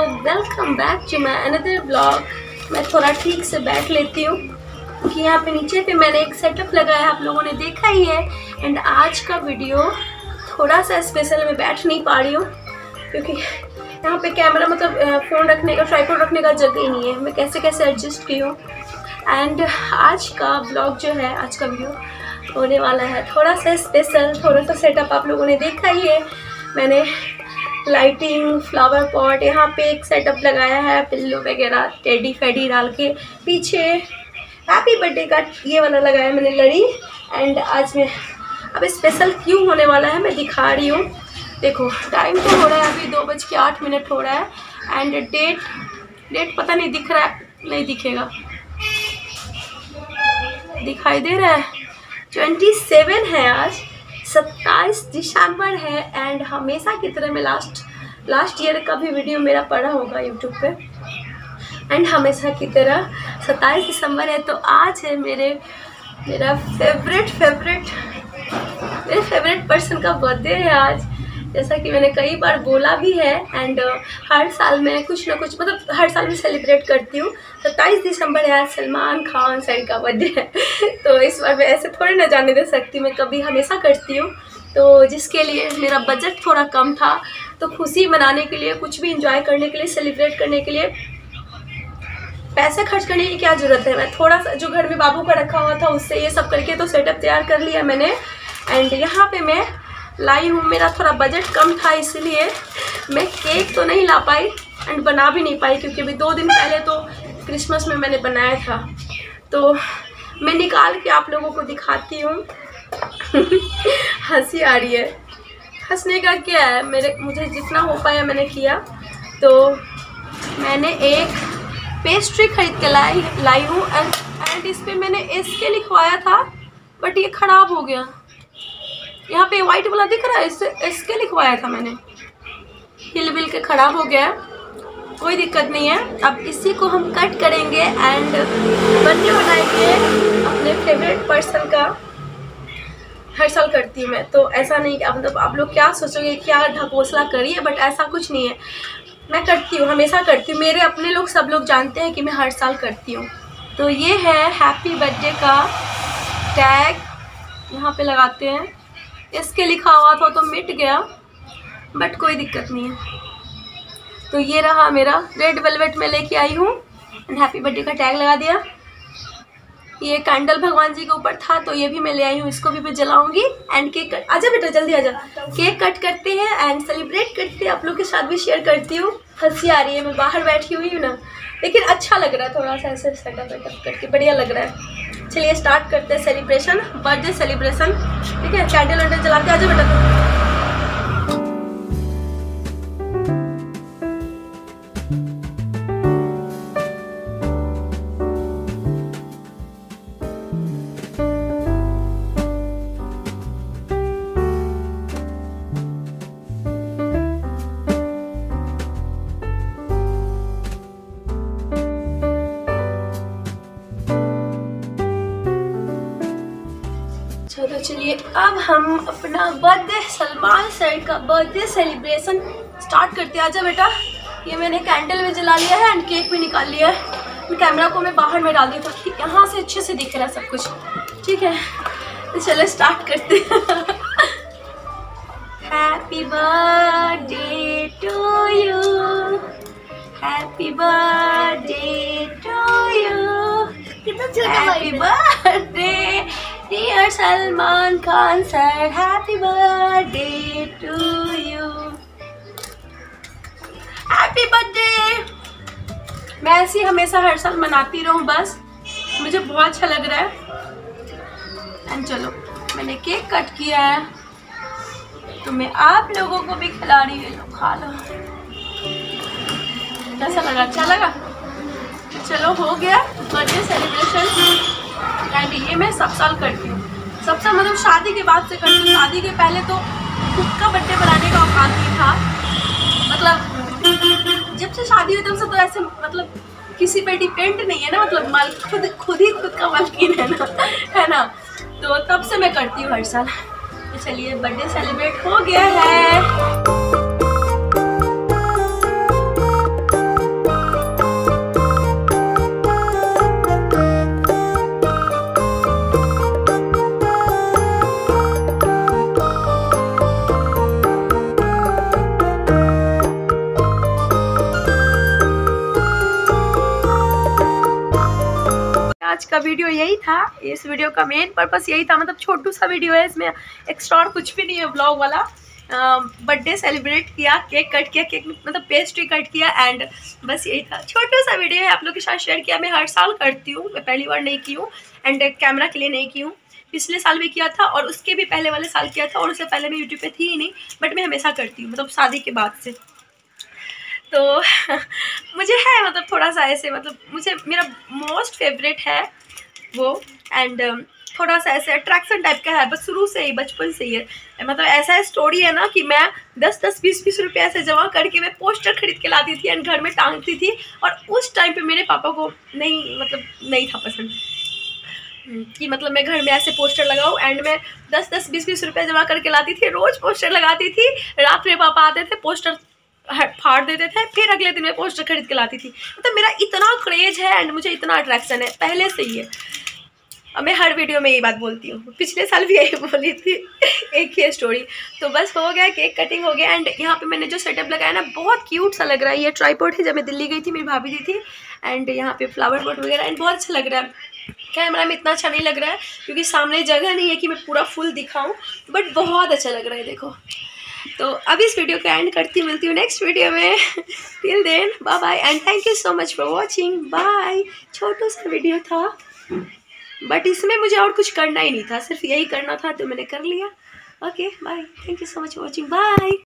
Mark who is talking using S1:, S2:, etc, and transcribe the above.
S1: Welcome back to my another blog. मैं थोड़ा ठीक से बैठ लेती हूँ क्योंकि यहाँ पे नीचे पे मैंने एक सेटअप लगाया, आप लोगों ने देखा ही है। एंड आज का वीडियो थोड़ा सा स्पेशल, मैं बैठ नहीं पा रही हूँ क्योंकि यहाँ पे कैमरा मतलब फ़ोन रखने का, ट्राइपॉड रखने का जगह ही नहीं है। मैं कैसे कैसे एडजस्ट की हूँ। एंड आज का ब्लॉग जो है, आज का वीडियो होने वाला है थोड़ा सा स्पेशल। थोड़ा सा सेटअप आप लोगों ने देखा ही है। मैंने लाइटिंग, फ्लावर पॉट, यहाँ पे एक सेटअप लगाया है, पिल्लो वगैरह, टेडी फेडी डाल के। पीछे हैप्पी बर्थडे का ये वाला लगाया मैंने, लड़ी। एंड आज मैं अब स्पेशल क्यों होने वाला है मैं दिखा रही हूँ। देखो टाइम तो हो रहा है अभी 2:08 हो रहा है। एंड डेट पता नहीं दिख रहा है, नहीं दिखेगा, दिखाई दे रहा है 27 है आज, 27 दिसंबर है। एंड हमेशा की तरह मैं लास्ट ईयर का भी वीडियो मेरा पड़ा होगा यूट्यूब पे। एंड हमेशा की तरह 27 दिसंबर है, तो आज है मेरा फेवरेट पर्सन का बर्थडे है आज। जैसा कि मैंने कई बार बोला भी है। एंड हर साल मैं कुछ ना कुछ, मतलब हर साल मैं सेलिब्रेट करती हूँ। 27 दिसंबर है आज, सलमान खान सर का बर्थडे है तो इस बार मैं ऐसे थोड़ी ना जाने दे सकती, मैं कभी हमेशा करती हूँ। तो जिसके लिए मेरा बजट थोड़ा कम था, तो खुशी मनाने के लिए, कुछ भी इंजॉय करने के लिए, सेलिब्रेट करने के लिए पैसे खर्च करने की क्या ज़रूरत है। मैं थोड़ा सा जो घर में बाबू का रखा हुआ था उससे ये सब करके तो सेटअप तैयार कर लिया मैंने। एंड यहाँ पे मैं लाई हूँ, मेरा थोड़ा बजट कम था इसलिए मैं केक तो नहीं ला पाई एंड बना भी नहीं पाई, क्योंकि अभी 2 दिन पहले तो क्रिसमस में मैंने बनाया था। तो मैं निकाल के आप लोगों को दिखाती हूँ हंसी आ रही है, हंसने का क्या है, मुझे जितना हो पाया मैंने किया। तो मैंने एक पेस्ट्री खरीद के लाई हूँ। एंड इस पर मैंने इसके लिखवाया था, बट ये ख़राब हो गया। यहाँ पे वाइट वाला दिख रहा है, इसके लिखवाया था मैंने, हिल बिल के ख़राब हो गया। कोई दिक्कत नहीं है, अब इसी को हम कट करेंगे एंड बर्थडे बनाएंगे अपने फेवरेट पर्सन का। हर साल करती हूँ मैं, तो ऐसा नहीं कि मतलब आप लोग क्या सोचोगे, क्या ढकोसला करिए, बट ऐसा कुछ नहीं है। मैं करती हूँ, हमेशा करती हूँ। मेरे अपने लोग सब लोग जानते हैं कि मैं हर साल करती हूँ। तो ये है हैप्पी बर्थडे का टैग, यहाँ पे लगाते हैं। इसके लिखा हुआ था तो मिट गया, बट कोई दिक्कत नहीं है। तो ये रहा मेरा, रेड वेलवेट में लेके आई हूँ एंड हैप्पी बर्थडे का टैग लगा दिया। ये कैंडल भगवान जी के ऊपर था, तो ये भी मैं ले आई हूँ, इसको भी मैं जलाऊंगी। एंड केक कट, आजा बेटा जल्दी आजा, केक कट करते हैं एंड सेलिब्रेट करते हैं। आप लोग के साथ भी शेयर करती हूँ। हंसी आ रही है, मैं बाहर बैठी हुई हूँ ना, लेकिन अच्छा लग रहा है, थोड़ा सा ऐसे सेटअप करके बढ़िया लग रहा है। चलिए स्टार्ट करते हैं सेलिब्रेशन, बर्थडे सेलिब्रेशन। ठीक है, कैंडल वैंडल जलाते, आजा बेटा। चलो चलिए अब हम अपना बर्थडे, सलमान सर का बर्थडे सेलिब्रेशन स्टार्ट करते हैं। आजा बेटा। ये मैंने कैंडल भी जला लिया है एंड केक भी निकाल लिया है। कैमरा को मैं बाहर में डाल दी ताकि यहाँ से अच्छे से दिख रहा है सब कुछ। ठीक है, तो चलो स्टार्ट करते हैं। Happy birthday to you, happy birthday to you, happy birthday dear Salman Khan sir, happy birthday to you, happy birthday. मैं ऐसी हमेशा हर साल मनाती रहूँ, बस मुझे बहुत अच्छा लग रहा है। एंड चलो मैंने केक कट किया है, तो मैं आप लोगों को भी खिला रही हूँ, खा लो। कैसा लगा, अच्छा लगा? चलो हो गया बर्थडे सेलिब्रेशन। एंड ये मैं सब साल करती हूँ, सब साल मतलब शादी के बाद से करती हूँ। शादी के पहले तो खुद का बर्थडे बनाने का औकात नहीं था, मतलब जब से शादी हुई तब से तो ऐसे मतलब किसी पे डिपेंड नहीं है ना, मतलब खुद ही खुद का मालकिन है ना। तो तब से मैं करती हूँ हर साल। तो चलिए बर्थडे सेलिब्रेट हो गया है। आज का वीडियो यही था। इस वीडियो का मेन पर्पस यही था, मतलब छोटू सा वीडियो है, इसमें एक्स्ट्रा और कुछ भी नहीं है व्लॉग वाला। बर्थडे सेलिब्रेट किया, केक कट किया, केक मतलब पेस्ट्री कट किया एंड बस यही था। छोटू सा वीडियो है, आप लोग के साथ शेयर किया। मैं हर साल करती हूँ, मैं पहली बार नहीं की हूँ एंड कैमरा के लिए नहीं की हूँ। पिछले साल भी किया था और उसके भी पहले वाले साल किया था, और उससे पहले मैं यूट्यूब पे थी ही नहीं, बट मैं हमेशा करती हूँ, मतलब शादी के बाद से। तो मुझे है मतलब थोड़ा सा ऐसे, मतलब मुझे मेरा मोस्ट फेवरेट है वो, एंड थोड़ा सा ऐसे अट्रैक्शन टाइप का है, बस शुरू से ही, बचपन से ही है। मतलब ऐसा स्टोरी है ना कि मैं 10-10, 20-20 रुपये ऐसे जमा करके मैं पोस्टर खरीद के लाती थी एंड घर में टांगती थी। और उस टाइम पे मेरे पापा को नहीं था पसंद कि मतलब मैं घर में ऐसे पोस्टर लगाऊं, एंड मैं 10-10, 20-20 रुपये जमा करके लाती थी, रोज़ पोस्टर लगाती थी। रात में पापा आते थे, पोस्टर फाड़ देते थे, फिर अगले दिन मैं पोस्टर खरीद के लाती थी। मतलब मेरा इतना क्रेज है एंड मुझे इतना अट्रैक्शन है पहले से ही है। अब मैं हर वीडियो में यही बात बोलती हूँ, पिछले साल भी यही बोली थी एक ही स्टोरी। तो बस हो गया, केक कटिंग हो गया एंड यहाँ पे मैंने जो सेटअप लगाया ना, बहुत क्यूट सा लग रहा है। ये ट्राइपॉड है, जब मैं दिल्ली गई थी मेरी भाभी दी थी, एंड यहाँ पे फ्लावर पॉट वगैरह एंड बहुत अच्छा लग रहा है। कैमरा में इतना अच्छा नहीं लग रहा है क्योंकि सामने जगह नहीं है कि मैं पूरा फुल दिखाऊँ, बट बहुत अच्छा लग रहा है देखो। तो अब इस वीडियो को एंड करती हूँ, मिलती हूँ नेक्स्ट वीडियो में। Till then bye bye and thank you so much for watching. Bye. छोटा सा वीडियो था बट इसमें मुझे और कुछ करना ही नहीं था, सिर्फ यही करना था तो मैंने कर लिया। Okay bye, thank you so much for watching, bye.